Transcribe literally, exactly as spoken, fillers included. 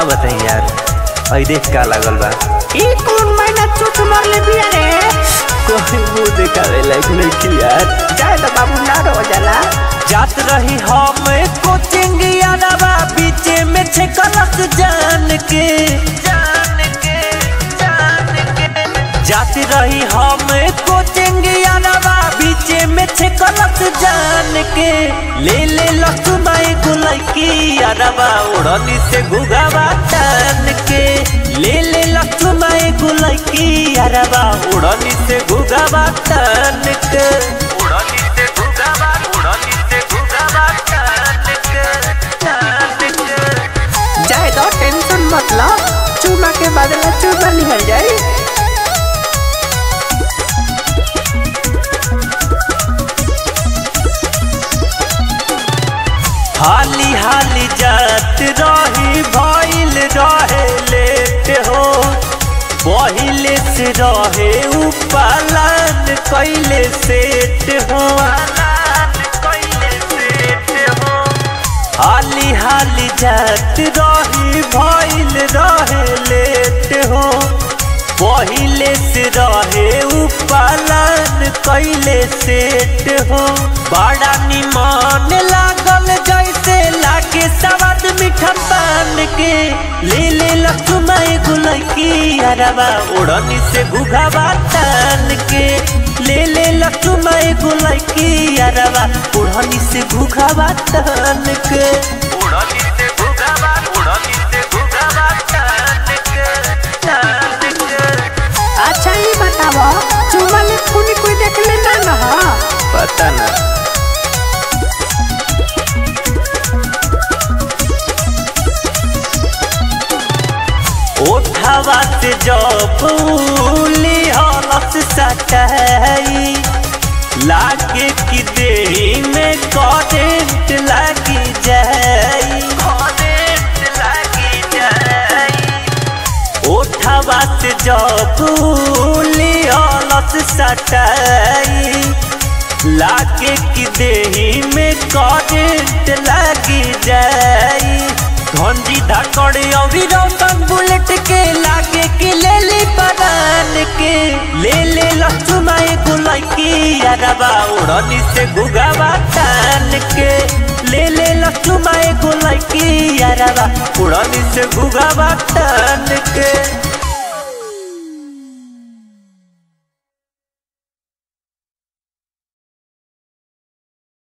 का बताई यार आई देख का लागल बा ई कौन महीना चुट मारले बिया रे कोई मुंह दिखावे लायक नहीं यार जाए तो बाबू ना रो जाला जात रही हम कोचिंग यारवा बीचे में छे कलक जान के जान के जान के जात रही हम कोचिंग यारवा बीचे में छे कलक जान के ले ले लक्ष्माई गुलकी यारवा उड़नी से गुगावा तान के ले ले लक्ष्माई गुलकी यारवा उड़नी से गुगावा तान के उड़नी से गुगावा उड़नी से गुगावा तान के तान के जाए तो टेंशन मत लो चूमा के बदला चूमा निकल जाए हाली हाली जात रही भइल रहे लेट हो पहिले से रहे उपालन कैले सेट हो हाली हाली जात रही भइल रहे लेट हो पहिले से रहे उपालन कैले सेट हो बड़ा निमन लागल जैसे लागे सवाद मीठा पान के ले ले लक्ष्माई गुलकी यारवा उड़नी से गुगावा तान के ले ले लक्ष्माई गुलकी यारवा उड़नी से गुगावा तान के उड़नी से गुगावा उड़नी से गुगावा तान के तान के अच्छा ये बताओ चूमा ले खूनी कोई देख लेना ना पता ना ओठावा से जब हलस सटाई लागे कि देही में करेंट लगी जाई करेंट लगी जाई ओठावा से जब हलस सटाई लागे कि देही में करेंट लगी जाई धंजी धकड़े और रोशन बुलेट के लागे कि ले ली परान के ले ले लक्ष्माई गुलकी यारवा उड़नी से गुगावा तान के ले ले लक्ष्माई गुलकी यारवा उड़नी से गुगावा तान के।